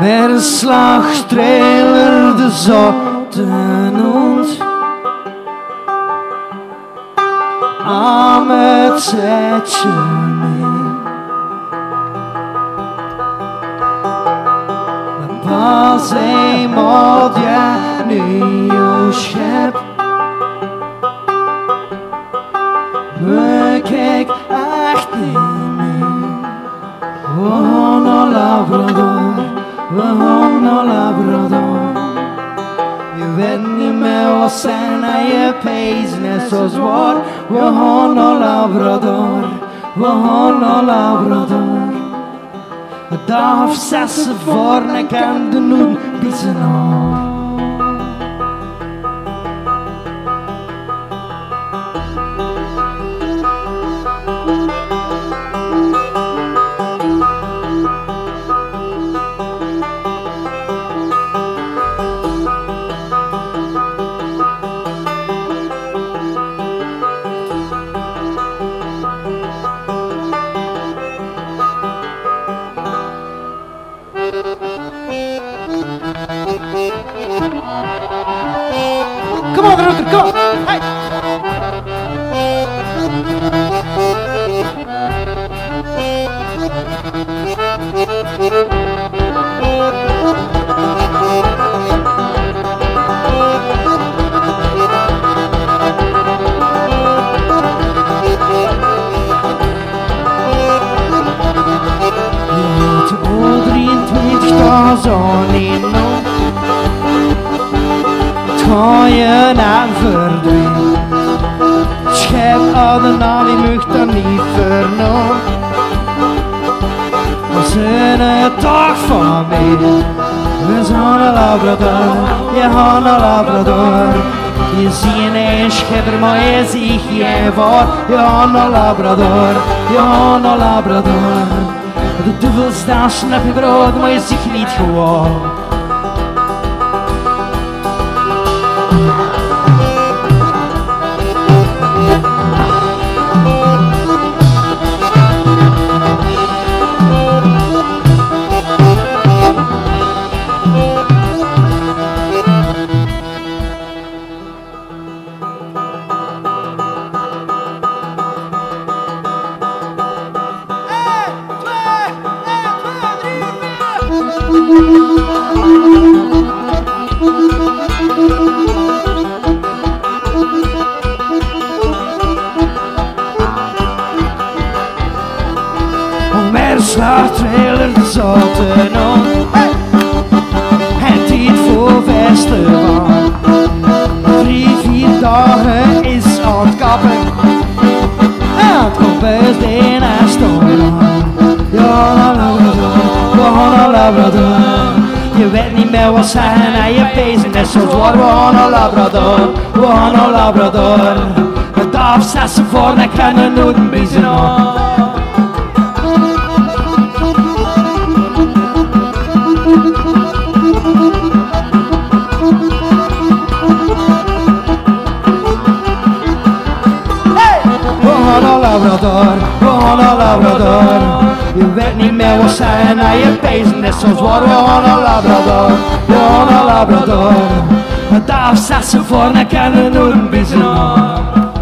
Met een slagtrailer de zotten hond. Aan het zetje mee. Pas eenmaal ja nu jouw schep. Me kijk echt niet meer. We gaan naar Labrador, we gaan naar Labrador. Je weet niet meer wat zijn en je pees net zo zwaar. We gaan naar Labrador, we gaan naar Labrador. De dag of 6 voor en ik kan de noem biezen aan. Come on, Rutger, come on! Hey! Ja, de O23 daar zo niet nog. Ga je naar verdwijnen. Schijf aan de naam, je mag dat niet vernomen. We zijn een dag van mij. We zijn naar Labrador, je gaat naar Labrador. Je ziet een schipper, maar je ziet geen voor. Je gaat naar Labrador, je gaat naar Labrador. De duivel staat snap je brood, maar je ziet niet gewoon. Met een slagtrailer de zotten hond. Het tijd voor festival. 3-4 dagen is aan het kappen. En het komt best in en storen. Ja, naar Labrador, we gaan naar Labrador. Je weet niet meer wat zijn en je pees net zo zwaar. We gaan naar Labrador, we gaan naar Labrador. Het afzessen voor en ik kan er nooit een biezen aan. Labrador, we gaan naar Labrador. Je weet niet meer wat zijn en je pees net zo zwaar. We gaan naar Labrador, we gaan naar Labrador. Het afzessen voor en ik kan er nooit een biezen aan.